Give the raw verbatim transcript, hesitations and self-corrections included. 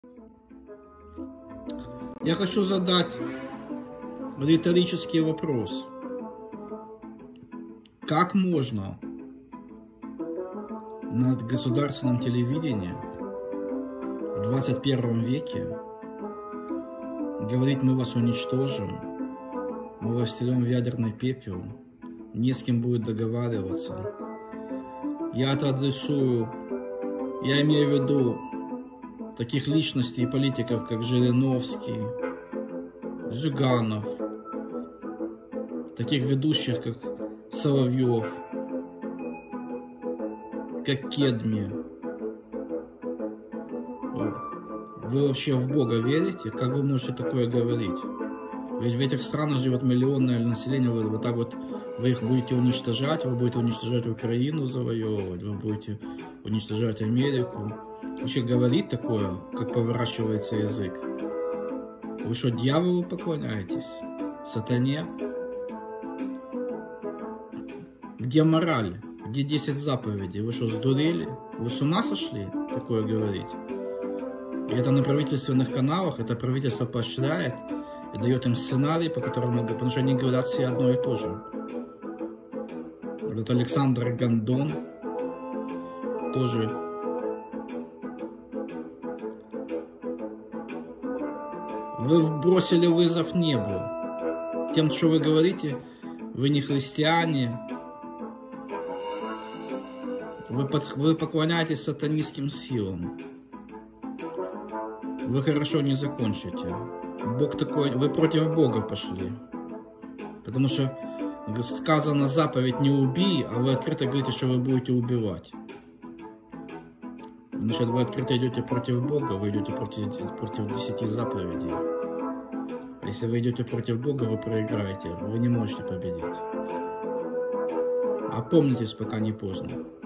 Я хочу задать риторический вопрос. Как можно на государственном телевидении в двадцать первом веке говорить: мы вас уничтожим, мы вас стерем в ядерный пепел, не с кем будет договариваться? Я это адресую, я имею в виду таких личностей и политиков, как Жириновский, Зюганов, таких ведущих, как Соловьев, как Кедми. Вы вообще в Бога верите? Как вы можете такое говорить? Ведь в этих странах живет миллионное население, вы вот так вот, вы их будете уничтожать, вы будете уничтожать Украину, завоевывать, вы будете уничтожать Америку. Вообще говорить такое, как поворачивается язык? Вы что, дьяволу поклоняетесь? Сатане? Где мораль? Где десять заповедей? Вы что, сдурели? Вы с ума сошли такое говорить? И это на правительственных каналах, это правительство поощряет и дает им сценарий, по которому, потому что они говорят все одно и то же. Вот Александр Гондон тоже вы бросили вызов небу. Тем, что вы говорите, вы не христиане, вы, под, вы поклоняетесь сатанистским силам. Вы хорошо не закончите. Бог такой, вы против Бога пошли. Потому что сказано заповедь не убий, а вы открыто говорите, что вы будете убивать. Значит, вы открыто идете против Бога, вы идете против, против десяти заповедей. Если вы идете против Бога, вы проиграете, вы не можете победить. Опомнитесь, пока не поздно.